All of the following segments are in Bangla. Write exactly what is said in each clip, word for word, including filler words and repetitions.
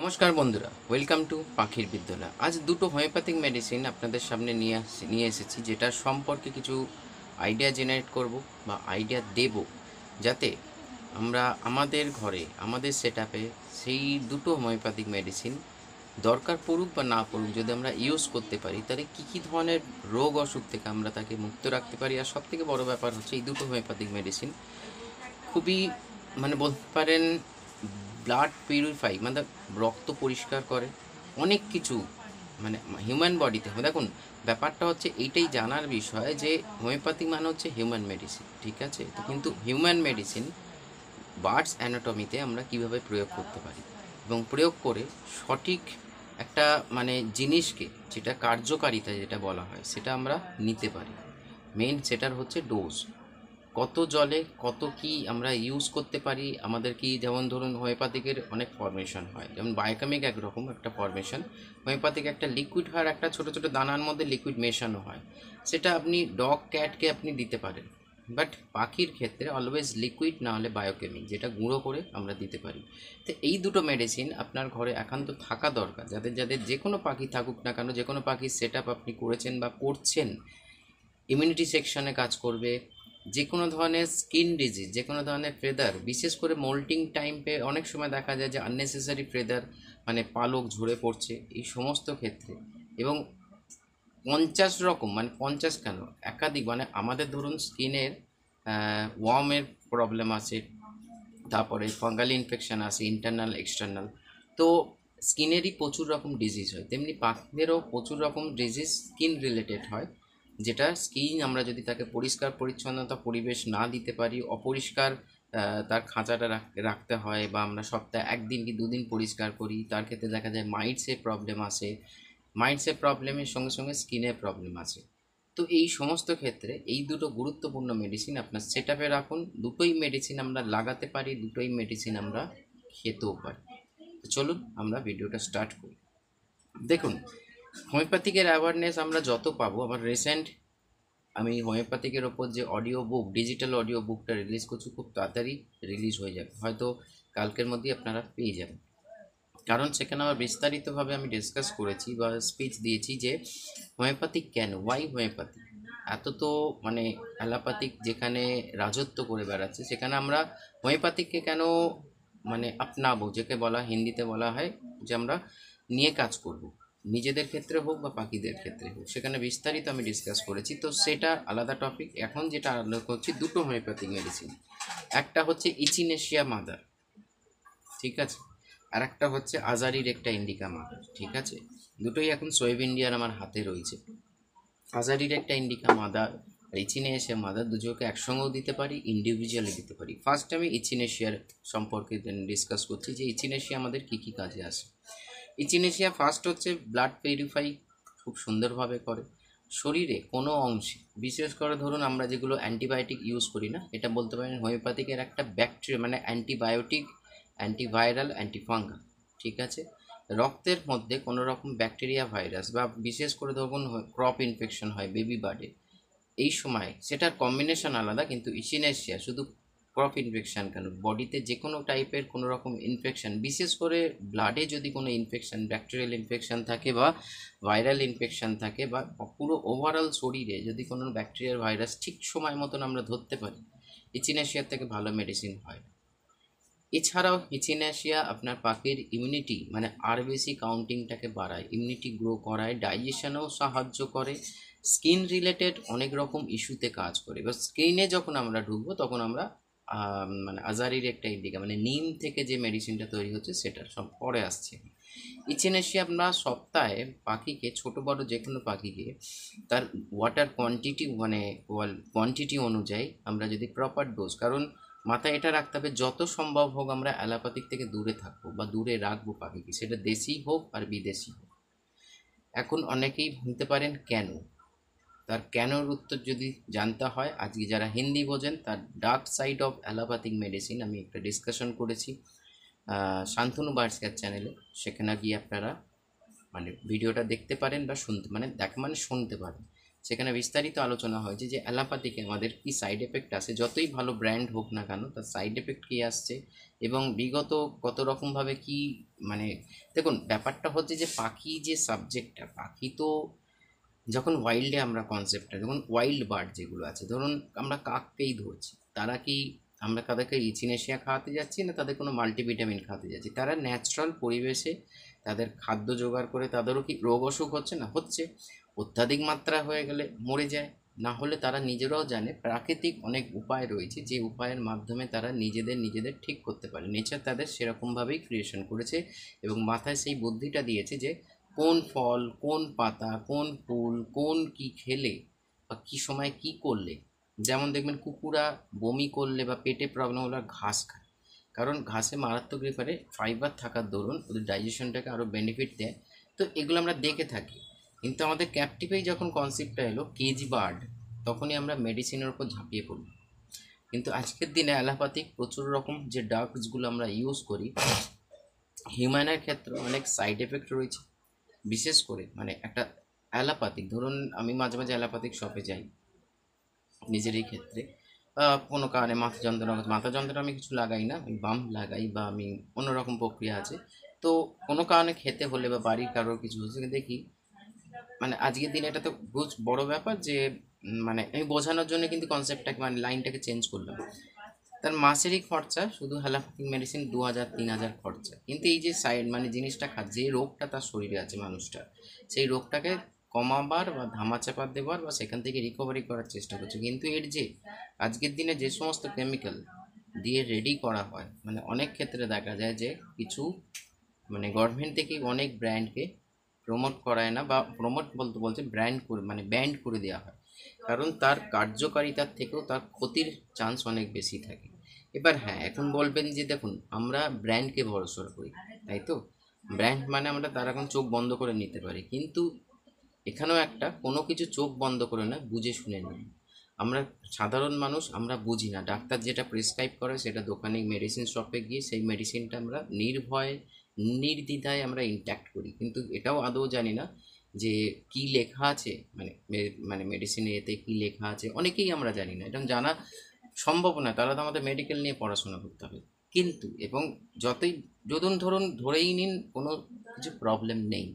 নমস্কার বন্ধুরা, ওয়েলকাম টু পাখির বিদ্যালয়। আজ দুটো হোমিওপ্যাথিক মেডিসিন আপনাদের সামনে নিয়ে আস নিয়ে এসেছি, যেটার সম্পর্কে কিছু আইডিয়া জেনারেট করব বা আইডিয়া দেব, যাতে আমরা আমাদের ঘরে আমাদের সেট আপে সেই দুটো হোমিওপ্যাথিক মেডিসিন দরকার পড়ুক বা না পড়ুক, যদি আমরা ইউজ করতে পারি তাহলে কী কী ধরনের রোগ অসুখ থেকে আমরা তাকে মুক্ত রাখতে পারি। আর সবথেকে বড় ব্যাপার হচ্ছে এই দুটো হোমিওপ্যাথিক মেডিসিন খুবই মানে বলতে পারেন ব্লাড পিউরিফাই, মানে রক্ত পরিষ্কার করে অনেক কিছু, মানে হিউম্যান বডিতে। দেখুন, ব্যাপারটা হচ্ছে এইটাই জানার বিষয় যে হোমিওপ্যাথি মানে হচ্ছে হিউম্যান মেডিসিন, ঠিক আছে? তো কিন্তু হিউম্যান মেডিসিন বার্ডস অ্যানাটমিতে আমরা কিভাবে প্রয়োগ করতে পারি এবং প্রয়োগ করে সঠিক একটা মানে জিনিসকে, যেটা কার্যকারিতা যেটা বলা হয়, সেটা আমরা নিতে পারি। মেইন সেটার হচ্ছে ডোজ, কত জলে কত কি আমরা ইউজ করতে পারি। আমাদের কি, যেমন ধরুন হোমিওপ্যাথিকের অনেক ফর্মেশন হয়, যেমন বায়োকেমিক একরকম একটা ফর্মেশন, হোমিওপ্যাথিক একটা লিকুইড হয়, একটা ছোটো ছোটো দানার মধ্যে লিকুইড মেশানো হয়, সেটা আপনি ডগ ক্যাটকে আপনি দিতে পারেন। বাট পাখির ক্ষেত্রে অলওয়েজ লিকুইড, না হলে বায়োকেমিক, যেটা গুঁড়ো করে আমরা দিতে পারি। তো এই দুটো মেডিসিন আপনার ঘরে একান্ত থাকা দরকার, যাদের যাদের যে কোনো পাখি থাকুক না কেন, যে কোনো পাখির সেট আপ আপনি করেছেন বা করছেন, ইমিউনিটি সেকশনে কাজ করবে। যে কোনো ধরনের স্কিন ডিজিজ, যে কোনো ধরনের ফেদার, বিশেষ করে মোল্টিং টাইমে অনেক সময় দেখা যায় যে আননেসেসারি ফেদার, মানে পালক ঝরে পড়ছে, এই সমস্ত ক্ষেত্রে। এবং পঞ্চাশ রকম, মানে পঞ্চাশ কেন, একাধিক, মানে আমাদের ধরুন স্কিনের ওয়ার্মের প্রবলেম আছে, তারপরে ফাঙ্গাল ইনফেকশান আছে, ইন্টারনাল এক্সটার্নাল। তো স্কিনেরই প্রচুর রকম ডিজিজ হয়, তেমনি পাখিদেরও প্রচুর রকম ডিজিজ স্কিন রিলেটেড হয়, যেটা স্কিন আমরা যদি তাকে পরিষ্কার পরিচ্ছন্নতা পরিবেশ না দিতে পারি, অপরিষ্কার তার খাঁচাটা রাখতে হয়, বা আমরা সপ্তাহে একদিন কি দুদিন পরিষ্কার করি, তার ক্ষেত্রে দেখা যায় মাইটসের প্রবলেম আসে। মাইটসের প্রবলেমের সঙ্গে সঙ্গে স্কিনের প্রবলেম আছে। তো এই সমস্ত ক্ষেত্রে এই দুটো গুরুত্বপূর্ণ মেডিসিন আপনার সেট আপে রাখুন। দুটোই মেডিসিন আমরা লাগাতে পারি, দুটোই মেডিসিন আমরা খেতেও পারি। তো চলুন আমরা ভিডিওটা স্টার্ট করি। দেখুন, হোমিওপ্যাথিকের অ্যাওয়ারনেস আমরা যত পাবো, আমার রিসেন্ট আমি হোমিওপ্যাথিকের ওপর যে অডিও বুক, ডিজিটাল অডিও বুকটা রিলিজ করছি, খুব তাড়াতাড়ি রিলিজ হয়ে যাবে, হয়তো কালকের মধ্যেই আপনারা পেয়ে যাবেন। কারণ সেখানে আমার বিস্তারিতভাবে আমি ডিসকাস করেছি বা স্পিচ দিয়েছি যে হোমিওপ্যাথিক কেন, ওয়াই হোমিওপ্যাথি। এত তো মানে অ্যালোপ্যাথিক যেখানে রাজত্ব করে বেড়াচ্ছে, সেখানে আমরা হোমিওপ্যাথিককে কেন মানে আপনাবো, যেকে বলা হিন্দিতে বলা হয় যে আমরা নিয়ে কাজ করব, নিজেদের ক্ষেত্রে হোক বা পাখিদের ক্ষেত্রে হোক, সেখানে বিস্তারিত আমি ডিসকাস করেছি। তো সেটা আলাদা টপিক। এখন যেটা আলোচনা করছি, দুটো হোমিওপ্যাথিক মেডিসিন, একটা হচ্ছে ইচিনেশিয়া মাদার, ঠিক আছে, আর একটা হচ্ছে আজারির একটা ইন্ডিকা মাদার, ঠিক আছে। দুটোই এখন সোয়েব ইন্ডিয়ার আমার হাতে রয়েছে। আজারির একটা ইন্ডিকা মাদার আর ইচিনেশিয়া মাদার, দুজোকে একসঙ্গেও দিতে পারি, ইন্ডিভিজুয়ালি দিতে পারি। ফার্স্ট আমি ইচিনেশিয়ার সম্পর্কে ডিসকাস করছি যে ইচিনেশিয়া আমাদের কী কী কাজে আসে। ইচিনেশিয়া ফার্স্ট হচ্ছে ব্লাড পিউরিফাই খুব সুন্দরভাবে করে শরীরে কোনো অংশে, বিশেষ করে ধরুন আমরা যেগুলো অ্যান্টিবায়োটিক ইউজ করি না, এটা বলতে পারেন হোমিওপ্যাথিকের একটা ব্যাকটেরিয়া, মানে অ্যান্টিবায়োটিক, অ্যান্টিভাইরাল, অ্যান্টিফাঙ্গাল, ঠিক আছে। রক্তের মধ্যে কোনো রকম ব্যাকটেরিয়া, ভাইরাস, বা বিশেষ করে ধরুন ক্রপ ইনফেকশন হয় বেবি বার্ডে, এই সময় সেটার কম্বিনেশন আলাদা, কিন্তু ইচিনেশিয়া শুধু ক্রপ ইনফেকশান কেন, বডিতে যে কোনো টাইপের কোনো রকম ইনফেকশান, বিশেষ করে ব্লাডে যদি কোনো ইনফেকশান, ব্যাকটেরিয়াল ইনফেকশান থাকে বা ভাইরাল ইনফেকশান থাকে, বা পুরো ওভারঅল শরীরে যদি কোনো ব্যাকটেরিয়াল ভাইরাস ঠিক সময় মতন আমরা ধরতে পারি, ইচিনেশিয়ার থেকে ভালো মেডিসিন হয়। এছাড়াও ইচিনেশিয়া আপনার পাখির ইমিউনিটি, মানে আরবিসি কাউন্টিংটাকে বাড়ায়, ইমিউনিটি গ্রো করায়, ডাইজেশনেও সাহায্য করে, স্কিন রিলেটেড অনেক রকম ইস্যুতে কাজ করে। এবার স্কিনে যখন আমরা ঢুকবো তখন আমরা মানে আজারির একটা ইন্ডিকা, মানে নিম থেকে যে মেডিসিনটা তৈরি হচ্ছে সেটা সব পরে আসছে। ইচিনেশিয়া আমরা সপ্তাহে পাখিকে, ছোট বড় যে কোনো পাখিকে তার ওয়াটার কোয়ান্টিটি, মানে কোয়ান্টিটি অনুযায়ী আমরা যদি প্রপার ডোজ, কারণ মাথায় এটা রাখতে হবে যত সম্ভব হোক আমরা অ্যালোপ্যাথিক থেকে দূরে থাকবো বা দূরে রাখবো পাখিকে, সেটা দেশি হোক আর বিদেশি হোক। এখন অনেকেই ভাবতে পারেন কেন, তার কেনর উত্তর যদি জানতে হয়, আজকে যারা হিন্দি বোঝেন, তার dark side of allopathic medicine আমি একটা ডিসকাশন করেছি শান্তনু বার্ডস কেয়ার চ্যানেলে, সেখানে গিয়ে আপনারা মানে ভিডিওটা দেখতে পারেন বা শুনতে, মানে দেখ মানে শুনতে পারেন। সেখানে বিস্তারিত আলোচনা হয়েছে যে অ্যালোপ্যাথিকে আমাদের কি সাইড এফেক্ট আসে, যতই ভালো ব্র্যান্ড হোক না কেন তার সাইড এফেক্ট কী আসছে এবং বিগত কত রকমভাবে কি মানে দেখুন ব্যাপারটা হচ্ছে যে পাখি যে সাবজেক্টটা, পাখি তো যখন ওয়াইল্ডে আমরা কনসেপ্টটা যখন ওয়াইল্ড বার্ড যেগুলো আছে, ধরুন আমরা কাককেই ধরছি, তারা কি আমরা তাদেরকে ইচিনেশিয়া খাওয়াতে যাচ্ছি না তাদের কোনো মাল্টিভিটামিন খাওয়াতে যাচ্ছি? তারা ন্যাচারাল পরিবেশে তাদের খাদ্য জোগাড় করে তাদেরও কি রোগ অসুখ হচ্ছে না? হচ্ছে। অত্যাধিক মাত্রা হয়ে গেলে মরে যায়। না হলে তারা নিজেরাও জানে প্রাকৃতিক অনেক উপায় রয়েছে যে উপায়ের মাধ্যমে তারা নিজেদের নিজেদের ঠিক করতে পারে। নেচার তাদের সেরকমভাবেই ক্রিয়েশন করেছে এবং মাথায় সেই বুদ্ধিটা দিয়েছে যে কোন ফল, কোন পাতা, কোন ফুল, কোন কি খেলে বা কী সময় কী করলে, যেমন দেখবেন কুকুরা বমি করলে বা পেটে প্রবলেম হলে ঘাস খায়, কারণ ঘাসে মারাত্মক রিফারে ফাইবার থাকার দরুন ওদের ডাইজেশনটাকে আরও বেনিফিট দেয়। তো এগুলো আমরা দেখে থাকি, কিন্তু আমাদের ক্যাপটিভেই যখন কনসেপ্টটা এলো কেজ বার্ড, তখনই আমরা মেডিসিনের উপর ঝাঁপিয়ে পড়ি। কিন্তু আজকের দিনে অ্যালোপ্যাথিক প্রচুর রকম যে ড্রাগসগুলো আমরা ইউজ করি, হিউম্যানের ক্ষেত্রে অনেক সাইড এফেক্ট রয়েছে। বিশেষ করে মানে একটা অ্যালোপ্যাথিক, ধরুন আমি মাঝে মাঝে অ্যালোপ্যাথিক শপে যাই নিজেরই ক্ষেত্রে, কোনো কারণে মাথা যন্ত্রণা, মাথা যন্ত্রণা আমি কিছু লাগাই না, আমি বাম লাগাই বা আমি অন্যরকম প্রক্রিয়া আছে। তো কোনো কারণে খেতে হলে বা বাড়ির কারোর কিছু হচ্ছে দেখি, মানে আজকের দিনে এটা তো বুঝ বড় ব্যাপার যে মানে আমি বোঝানোর জন্য কিন্তু কনসেপ্টটাকে মানে লাইনটাকে চেঞ্জ করলাম। তার মাসেরই খরচা শুধু অ্যালোপ্যাথিক মেডিসিন দু হাজার তিন হাজার খরচা, কিন্তু এই যে সাইড মানে জিনিসটা খা যে রোগটা তার শরীরে আছে মানুষটা, সেই রোগটাকে কমাবার বা ধামাচাপা দেওয়ার বা সেখান থেকে রিকভারি করার চেষ্টা করছে। কিন্তু এর যে আজকের দিনে যে সমস্ত কেমিক্যাল দিয়ে রেডি করা হয়, মানে অনেক ক্ষেত্রে দেখা যায় যে কিছু মানে গভর্নমেন্ট থেকে অনেক ব্র্যান্ডকে প্রমোট করায় না, বা প্রমোট বলতে বলতে ব্র্যান্ড করে মানে ব্যান্ড করে দেওয়া হয়, কারণ তার কার্যকারিতার থেকেও তার ক্ষতির চান্স অনেক বেশি থাকে। এবার হ্যাঁ, এখন বলবেন যে দেখুন আমরা ব্র্যান্ডকে ভরসা করি, তাই তো? ব্র্যান্ড মানে আমরা তার এখন চোখ বন্ধ করে নিতে পারি, কিন্তু এখানেও একটা কোনো কিছু চোখ বন্ধ করে না, বুঝে শুনে নিন। আমরা সাধারণ মানুষ, আমরা বুঝি না, ডাক্তার যেটা প্রেসক্রাইব করে সেটা দোকানে মেডিসিন শপে গিয়ে সেই মেডিসিনটা আমরা নির্ভয়ে নির্দ্বিধায় আমরা ইনট্যাক্ট করি, কিন্তু এটাও আদৌ জানি না যে কি লেখা আছে, মানে মানে মেডিসিনে এতে কি লেখা আছে অনেকেই আমরা জানি না, এটা জানা সম্ভব না, তাহলে তো আমাদের মেডিকেল নিয়ে পড়াশোনা করতে হবে। কিন্তু এবং যতই যদুন ধরুন ধরেই নিন কোনো কিছু প্রবলেম নেই,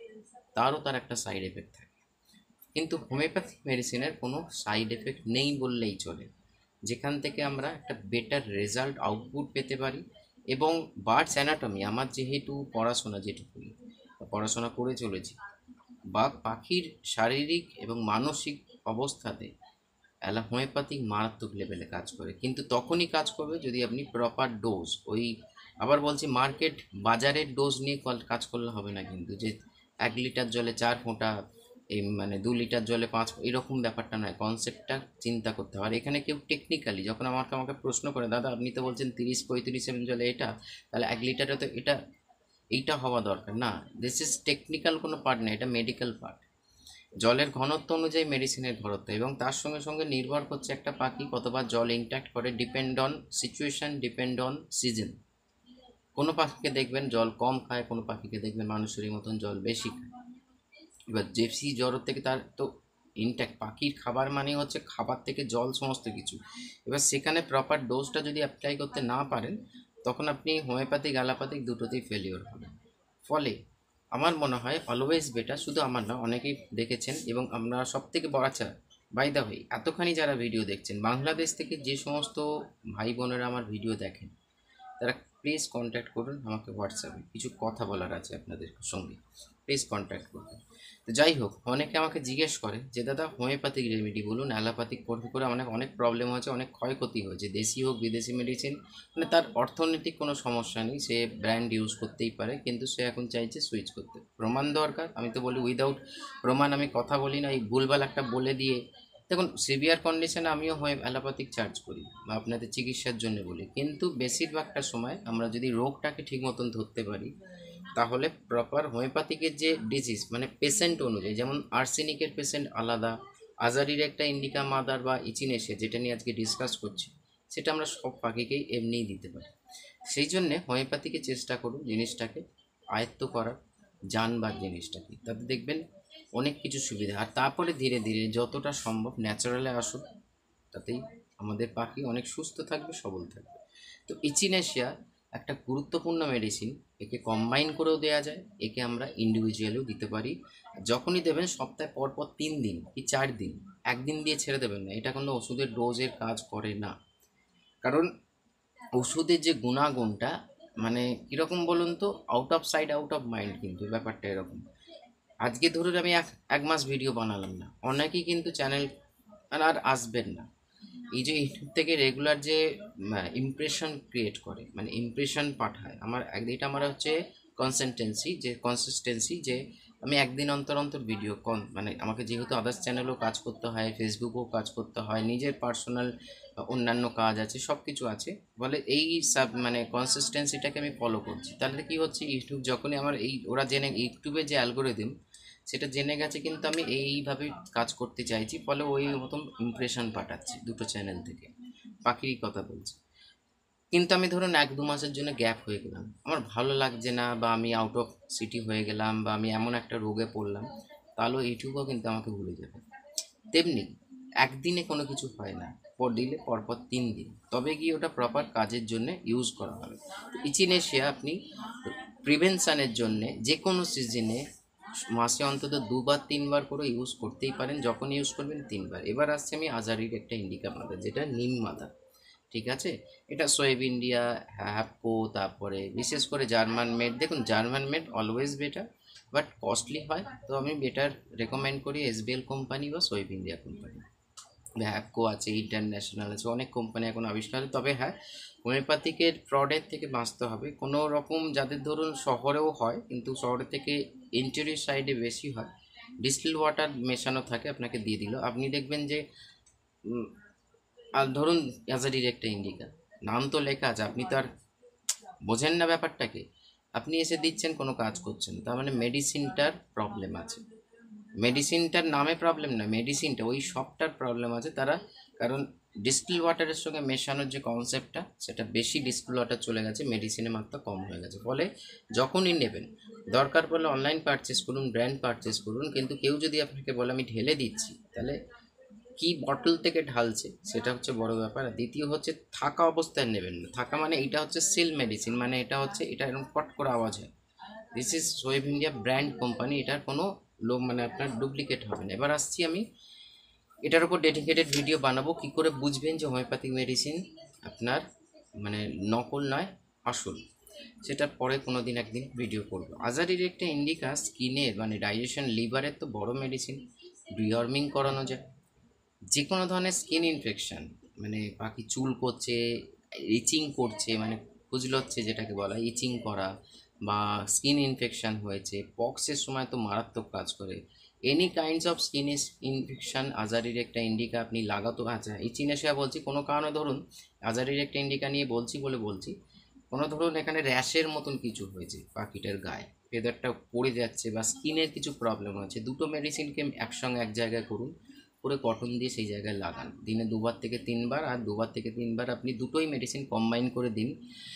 তারও তার একটা সাইড এফেক্ট থাকে, কিন্তু হোমিওপ্যাথিক মেডিসিনের কোনো সাইড এফেক্ট নেই বললেই চলে, যেখান থেকে আমরা একটা বেটার রেজাল্ট আউটপুট পেতে পারি। এবং বার্ডস অ্যানাটমি আমার যেহেতু পড়াশোনা যেটুকুই পড়াশোনা করে চলেছি, বাঘ পাখির শারীরিক এবং মানসিক অবস্থাতে অ্যালা হোমিওপ্যাথিক মারাত্মক লেভেলে কাজ করে, কিন্তু তখনই কাজ করবে যদি আপনি প্রপার ডোজ, ওই আবার বলছি মার্কেট বাজারের ডোজ নিয়ে কাজ করলে হবে না, কিন্তু যে এক লিটার জলে চার ফোঁটা, এই মানে দু লিটার জলে পাঁচ, এরকম ব্যাপারটা নয়, কনসেপ্টটা চিন্তা করতে হবে। আর এখানে কেউ টেকনিক্যালি যখন আমাকে আমাকে প্রশ্ন করে, দাদা আপনি তো বলছেন তিরিশ পঁয়ত্রিশ এম জলে এটা, তাহলে এক লিটারে তো এটা এইটা হওয়া দরকার না, দিস ইজ টেকনিক্যাল কোনো পার্ট না, এটা মেডিকেল পার্ট। জলের ঘনত্ব অনুযায়ী মেডিসিনের ঘনত্ব, এবং তার সঙ্গে সঙ্গে নির্ভর করছে একটা পাখি কতবার জল ইনট্যাক্ট করে, depend on situation, depend on season. কোনো পাখিকে দেখবেন জল কম খায়, কোনো পাখিকে দেখবেন মানুষেরই মতন জল বেশি খায়। এবার জেপসি জ্বর থেকে তার তো ইনট্যাক্ট, পাখির খাবার মানে হচ্ছে খাবার থেকে জল সমস্ত কিছু, এবার সেখানে প্রপার ডোজটা যদি অ্যাপ্লাই করতে না পারেন, তখন আপনি হোমিওপ্যাথিক অ্যালোপ্যাথিক দুটোতেই ফেলিওর হবেন। ফলে আমার মনে হয় অলওয়েজ বেটার, শুধু আমার না অনেকেই দেখেছেন, এবং আমরা সব থেকে বড়, আচ্ছা বাই দা ওয়ে এতখানি যারা ভিডিও দেখছেন বাংলাদেশ থেকে যে সমস্ত ভাই বোনেরা আমার ভিডিও দেখেন, তারা প্লিজ কন্ট্যাক্ট করুন আমাকে হোয়াটসঅ্যাপে, কিছু কথা বলার আছে আপনাদের সঙ্গে, প্লিজ কন্ট্যাক্ট করুন। তো যাই হোক, অনেকে আমাকে জিজ্ঞেস করে যে দাদা হোমিওপ্যাথিক রেমেডি বলুন, অ্যালোপ্যাথিক করে করে অনেক অনেক প্রবলেম হয়েছে, অনেক ক্ষয়ক্ষতি হয়েছে, দেশি হোক বিদেশি মেডিসিন, মানে তার অর্থনৈতিক কোনো সমস্যা নেই, সে ব্র্যান্ড ইউজ করতেই পারে, কিন্তু সে এখন চাইছে সুইচ করতে, প্রমাণ দরকার। আমি তো বলি উইদাউট প্রমাণ আমি কথা বলি না, এই ভুলভাল একটা বলে দিয়ে, দেখুন সিভিয়ার কন্ডিশনে আমিও হয় অ্যালোপ্যাথিক চার্জ করি বা আপনাদের চিকিৎসার জন্য বলি, কিন্তু বেশিরভাগটা সময় আমরা যদি রোগটাকে ঠিক মতন ধরতে পারি, তাহলে প্রপার হোমিওপ্যাথিকের যে ডিজিজ মানে পেশেন্ট অনুযায়ী, যেমন আর্সেনিকের পেশেন্ট আলাদা, আজারির একটা ইন্ডিকা মাদার বা ইচিনেশিয়া যেটা নিয়ে আজকে ডিসকাস করছি, সেটা আমরা সব পাখিকেই এমনিই দিতে পারি। সেই জন্যে হোমিওপ্যাথিকে চেষ্টা করুন জিনিসটাকে আয়ত্ত করার, জানবার জিনিসটাকে, তাতে দেখবেন অনেক কিছু সুবিধা। আর তারপরে ধীরে ধীরে যতটা সম্ভব ন্যাচারালে আসুক, তাতেই আমাদের পাখি অনেক সুস্থ থাকবে, সবল থাকবে। তো ইচিনেশিয়া একটা গুরুত্বপূর্ণ মেডিসিন, একে কম্বাইন করেও দেওয়া যায়, একে আমরা ইন্ডিভিজুয়ালও দিতে পারি। যখনই দেবেন সপ্তাহে পরপর তিন দিন কি চার দিন, একদিন দিয়ে ছেড়ে দেবেন না, এটা কোনো ওষুধের ডোজের কাজ করে না। কারণ ওষুধের যে গুণাগুণটা মানে কীরকম বলুন তো, out of sight out of mind, কিন্তু ব্যাপারটা এরকম। আজকে ধরুন আমি এক এক মাস ভিডিও বানালাম না, অনেকেই কিন্তু চ্যানেল আর আসবেন না। এই যে ইউটিউব থেকে রেগুলার যে ইমপ্রেশন ক্রিয়েট করে, মানে ইমপ্রেশন পাঠায়, আমার এটা আমার হচ্ছে কনসিস্টেন্সি, যে কনসিস্টেন্সি যে আমি একদিন অন্তর অন্তর ভিডিও কন মানে আমাকে যেহেতু আদার্স চ্যানেলও কাজ করতে হয়, ফেসবুকেও কাজ করতে হয়, নিজের পার্সোনাল অন্যান্য কাজ আছে, সব কিছু আছে, বলে এই সাব মানে কনসিস্টেন্সিটাকে আমি ফলো করছি। তাহলে কি হচ্ছে, ইউটিউব যখনই আমার এই ওরা জেনে, ইউটিউবের যে অ্যালগোরিদম সেটা জেনে গেছে কিন্তু আমি এইভাবে কাজ করতে চাইছি, ফলে ওই মতন ইমপ্রেশন পাঠাচ্ছি দুটো চ্যানেল থেকে, পাখিরই কথা বলছি। কিন্তু আমি ধরুন এক দু মাসের জন্য গ্যাপ হয়ে গেলাম, আমার ভালো লাগছে না, বা আমি আউট অফ সিটি হয়ে গেলাম, বা আমি এমন একটা রোগে পড়লাম, তাহলে ইউটিউবও কিন্তু আমাকে ভুলে যাবে। তেমনি একদিনে কোনো কিছু হয় না, পর দিলে পরপর তিন দিন, তবে গিয়ে ওটা প্রপার কাজের জন্য ইউজ করা হবে। ইচিনেশিয়া আপনি প্রিভেনশানের জন্যে যে কোনো সিজনে মাসে অন্তত দুবার তিনবার করে ইউজ করতেই পারেন, যখন ইউজ করবেন তিনবার। এবার আসছে আমি আজারির একটা ইন্ডিকা মাদার, যেটা নিম মাদার, ঠিক আছে। এটা সোয়েব ইন্ডিয়া, হ্যাপকো, তারপরে বিশেষ করে জার্মান মেড। দেখুন German made always better, but costly হয়, তো আমি বেটার রেকমেন্ড করি এসবিএল কোম্পানি বা সোয়েব ইন্ডিয়া কোম্পানি। হ্যাপকো আছে, ইন্টারন্যাশনাল আছে, অনেক কোম্পানি এখন আবিষ্কার। তবে হ্যাঁ, হোমিওপ্যাথিকের ফ্রডের থেকে বাঁচতে হবে। কোনো রকম যাদের ধরুন শহরেও হয়, কিন্তু শহরের থেকে ইন্টেরিয়র সাইডে বেশি হয়, ডিস্টিল ওয়াটার মেশানো থাকে, আপনাকে দিয়ে দিল, আপনি দেখবেন যে আর ধরুন অ্যাজারির একটা ইন্ডিকা নাম তো লেখা আছে, আপনি তো আর বোঝেন না ব্যাপারটাকে, আপনি এসে দিচ্ছেন, কোনো কাজ করছেন, তার মানে মেডিসিনটার প্রবলেম আছে। মেডিসিনটার নামে প্রবলেম না, মেডিসিনটা ওই সবটার প্রবলেম আছে তারা। কারণ ডিস্টিল ওয়াটারের সঙ্গে মেশানোর যে কনসেপ্টটা, সেটা বেশি ডিস্টিল ওয়াটার চলে গেছে, মেডিসিনের মাত্রা কম হয়ে গেছে। ফলে যখনই নেবেন, দরকার পড়লে অনলাইন পারচেস করুন, ব্র্যান্ড পারচেস করুন, কিন্তু কেউ যদি আপনাকে বলে আমি ঢেলে দিচ্ছি, তাহলে কি বটল থেকে ঢালছে সেটা হচ্ছে বড় ব্যাপার। আর দ্বিতীয় হচ্ছে থাকা অবস্থায় নেবেন না। থাকা মানে এটা হচ্ছে সিল মেডিসিন, মানে এটা হচ্ছে এটা এরকম পট করে আওয়াজ হয়। দিস ইজ সোয়েব ইন্ডিয়া ব্র্যান্ড কোম্পানি, এটার কোনো লোক মানে আপনার ডুপ্লিকেট হবে না। এবার আসছি আমি এটার উপর ডেডিকেটেড ভিডিও বানাবো, কি করে বুঝবেন যে হোমিওপ্যাথিক মেডিসিন আপনার মানে নকল নয় আসল, সেটা পরে কোনো দিন একদিন ভিডিও করবো। আজারির একটা ইন্ডিকা স্কিনের মানে ডাইজেশন, লিভারের তো বড় মেডিসিন, ডিওয়ার্মিং করানো যায় যে কোনো ধরনের স্কিন ইনফেকশান, মানে পাখি চুল করছে, ইচিং করছে, মানে খুজলচ্ছে যেটাকে বলা ইচিং করা, বা স্কিন ইনফেকশান হয়েছে, পক্সের সময় তো মারাত্মক কাজ করে। Any kinds of skin infection আজারির একটা ইন্ডিকা আপনি লাগাতো। আচ্ছা ইচিনেশিয়া বলছি, কোনো কারণে ধরুন আজারির একটা ইন্ডিকা নিয়ে বলছি বলে বলছি, কোনো ধরুন এখানে র্যাশের মতন কিছু হয়েছে পাখিটার গায়ে, ফেদারটা পড়ে যাচ্ছে, বা স্কিনের কিছু প্রবলেম হয়েছে, দুটো মেডিসিনকে একসঙ্গে এক জায়গায় করুন, করে কটন দিয়ে সেই জায়গায় লাগান, দিনে দুবার থেকে তিনবার, আর দুবার থেকে তিনবার আপনি দুটোই মেডিসিন কম্বাইন করে দিন।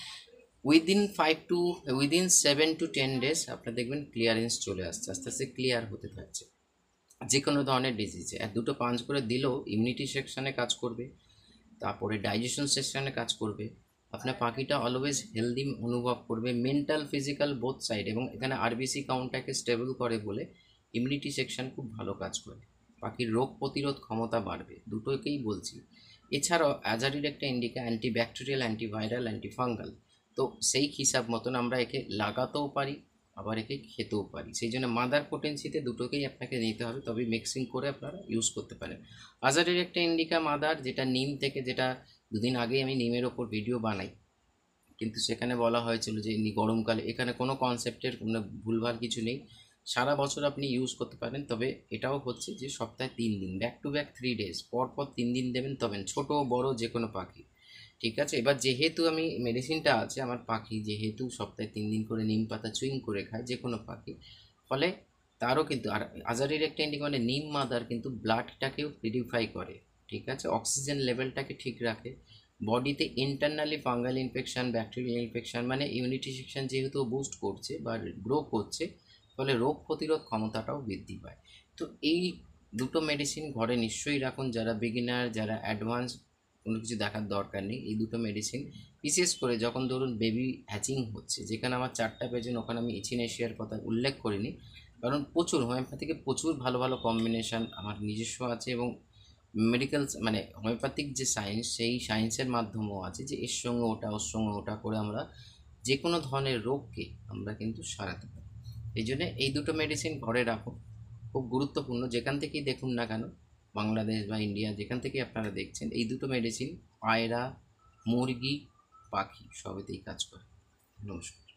Within five to within seven to ten days আপনার দেখবেন ক্লিয়ারেন্স চলে আসছে, আস্তে আস্তে ক্লিয়ার হতে থাকছে যে কোনো ধরনের ডিজিজে। আর দুটো পাঞ্চ করে দিলেও ইমিউনিটি সেকশানে কাজ করবে, তারপরে ডাইজেশন সেকশানে কাজ করবে, আপনার পাখিটা অলওয়েজ হেলদি অনুভব করবে, মেন্টাল ফিজিক্যাল বোথ সাইড, এবং এখানে আরবিসি কাউন্টটাকে স্টেবল করে বলে ইমিউনিটি সেকশান খুব ভালো কাজ করে, পাখির রোগ প্রতিরোধ ক্ষমতা বাড়বে, দুটোকেই বলছি। এছাড়াও অ্যাজারির একটা ইন্ডিকা অ্যান্টিব্যাকটেরিয়াল, অ্যান্টিভাইরাল, অ্যান্টিফাঙ্গাল, তো সেই হিসাব মতন আমরা একে লাগাতেও পারি, আবার একে খেতেও পারি। সেই জন্য মাদার পোটেন্সিতে দুটোকেই আপনাকে নিতে হবে, তবে মিক্সিং করে আপনারা ইউজ করতে পারেন। আজারের একটা ইন্ডিকা মাদার, যেটা নিম থেকে, যেটা দুদিন আগেই আমি নিমের ওপর ভিডিও বানাই, কিন্তু সেখানে বলা হয়েছিল যে গরমকালে, এখানে কোনো কনসেপ্টের কোনো ভুলভাল কিছু নেই, সারা বছর আপনি ইউজ করতে পারেন। তবে এটাও হচ্ছে যে সপ্তাহে তিন দিন, back to back three days পর পর তিন দিন দেবেন, তবে ছোটো বড় যে কোনো পাখি, ঠিক আছে। এবার যেহেতু আমি মেডিসিনটা আছে, আমার পাখি যেহেতু সপ্তাহে তিন দিন করে নিম পাতা চুইং করে খায় যে কোনো পাখি, ফলে তারও কিন্তু, আর আজারির একটা ইন্ডিকা মানে নিম মাদার কিন্তু ব্লাডটাকেও পিউরিফাই করে, ঠিক আছে, অক্সিজেন লেভেলটাকে ঠিক রাখে, বডিতে internally fungal infection, bacterial infection, মানে ইমিউনিটি সেকশন যেহেতু বুস্ট করছে বা গ্রো করছে, ফলে রোগ প্রতিরোধ ক্ষমতাটাও বৃদ্ধি পায়। তো এই দুটো মেডিসিন ঘরে নিশ্চয়ই রাখুন, যারা বিগিনার, যারা অ্যাডভান্স, কোনো কিছু দেখার দরকার নেই। এই দুটো মেডিসিন বিশেষ করে যখন ধরুন বেবি হ্যাচিং হচ্ছে, যেখানে আমার চারটা পেজেন, ওখানে আমি ইচিনেশিয়ার কথা উল্লেখ করিনি, কারণ প্রচুর হোমিওপ্যাথিকে প্রচুর ভালো ভালো কম্বিনেশান আমার নিজস্ব আছে, এবং মেডিকেল মানে হোমিওপ্যাথিক যে সায়েন্স, সেই সায়েন্সের মাধ্যমেও আছে যে এর সঙ্গে ওটা, ওর সঙ্গে ওটা করে আমরা যে কোনো ধরনের রোগকে আমরা কিন্তু সারাতে পারি। এই জন্যে এই দুটো মেডিসিন ঘরে রাখো, খুব গুরুত্বপূর্ণ। যেখান থেকেই দেখুন না কেন, বাংলাদেশ বা ইন্ডিয়া, যেখান থেকেই আপনারা দেখছেন, এই দুটো মেডিসিন পায়রা, মুরগি, পাখি সবেতেই কাজ করে। নমস্কার।